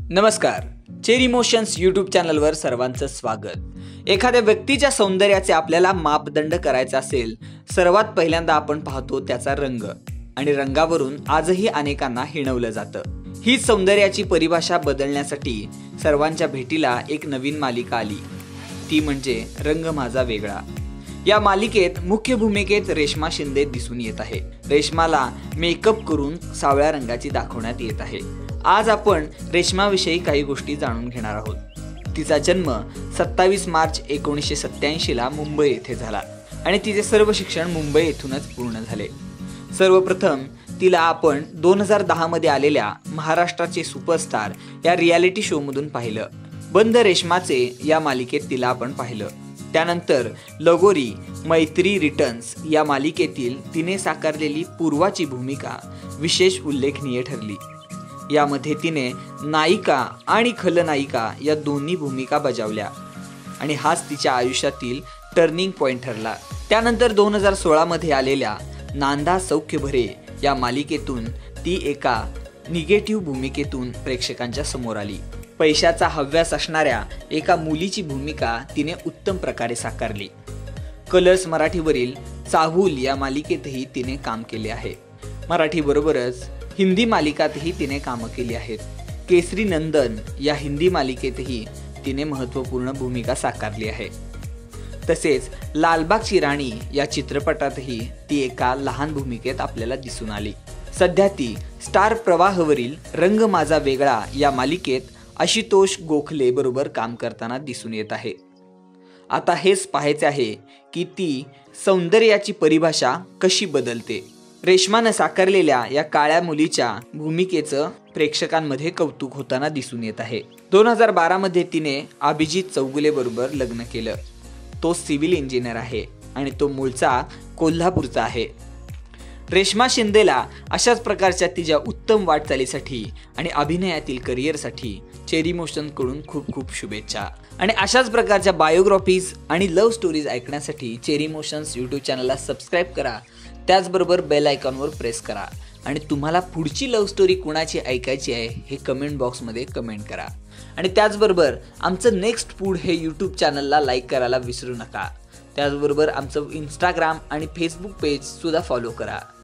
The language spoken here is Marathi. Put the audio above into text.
नमस्कार, चेरी इमोशन्स यूट्यूब चॅनलवर सर्वांचं स्वागत। एखाद्या व्यक्तीच्या सौंदर्याचे आपल्याला मापदंड करायचा असेल, सर्वात पहिल्यांदा आपण पाहतो त्याचा रंग आणि रंगावरून आजही अनेकांना हिणवलं जातं। ही सौंदर्याची परिभाषा बदलण्यासाठी सर्वांच्या भेटीला एक नवीन मालिका आली, ती म्हणजे रंग माझा वेगळा। या मालिकेत मुख्य भूमिकेत रेश्मा शिंदे दिसून येत आहे। रेश्माला मेकअप करून सावळ्या रंगाची दाखवण्यात येत आहे। आज आपण रेश्माविषयी काही गोष्टी जाणून घेणार आहोत। तिचा जन्म 27 मार्च 1987 ला मुंबई येथे झाला आणि तिचे सर्व शिक्षण मुंबई येथूनच पूर्ण झाले। सर्वप्रथम तिला आपण 2010 मध्ये आलेल्या महाराष्ट्राचे सुपरस्टार या रियालिटी शो मधून पाहिलं। बंद रेश्माचे या मालिकेत तिला आपण पाहिलं। त्यानंतर लगोरी, मैत्री रिटर्न्स या मालिकेतील तिने साकारलेली पूर्वाची भूमिका विशेष उल्लेखनीय ठरली। यामध्ये तिने नायिका आणि खलनायिका या दोन्ही भूमिका बजावल्या आणि हाच तिच्या आयुष्यातील टर्निंग पॉइंट ठरला। त्यानंतर 2016 मध्ये आलेल्या नांदा सौख्य भरे या मालिकेतून ती एका निगेटिव्ह भूमिकेतून प्रेक्षकांच्या समोर आली। पैशाचा हव्यास असणाऱ्या एका मुलीची भूमिका तिने उत्तम प्रकारे साकारली। कलर्स मराठीवरील चाहूल या मालिकेतही तिने काम केले आहे। मराठी बरोबरच हिंदी मालिकातही तिने कामं केली आहेत। केसरी नंदन या हिंदी मालिकेतही तिने महत्त्वपूर्ण भूमिका साकारली आहे। तसेच लालबागची राणी या चित्रपटातही ती एका लहान भूमिकेत आपल्याला दिसून आली। सध्या ती स्टार प्रवाहवरील रंग माझा वेगळा या मालिकेत आशुतोष गोखले बरोबर काम करताना दिसून येत आहे। आता हेच पाहायचे आहे की ती सौंदर्याची परिभाषा कशी बदलते। रेश्मानं साकारलेल्या या काळ्या मुलीच्या भूमिकेचं प्रेक्षकांमध्ये कौतुक होताना दिसून येत आहे। 2012 मध्ये तिने अभिजित चौगुले बरोबर लग्न केलं। तो सिव्हिल इंजिनियर आहे आणि तो मूळचा कोल्हापूरचा आहे। रेश्मा शिंदेला अशाच प्रकारच्या तिच्या उत्तम वाटचालीसाठी आणि अभिनयातील करिअरसाठी चेरी इमोशन्स कडून खूप खूप शुभेच्छा। आणि अशाच प्रकारच्या बायोग्राफीज आणि लव्ह स्टोरीज ऐकण्यासाठी चेरी इमोशन्स यूट्यूब चॅनलला सबस्क्राईब करा। त्याचबरोबर बेल आयकॉनवर प्रेस करा आणि तुम्हाला पुढची लव्ह स्टोरी कुणाची ऐकायची आहे हे कमेंट बॉक्समध्ये कमेंट करा। आणि त्याचबरोबर आमचं नेक्स्ट फूड हे यूट्यूब चॅनलला लाईक करायला विसरू नका। त्याचबरोबर आमचं इंस्टाग्राम आणि फेसबुक पेज सुद्धा फॉलो करा।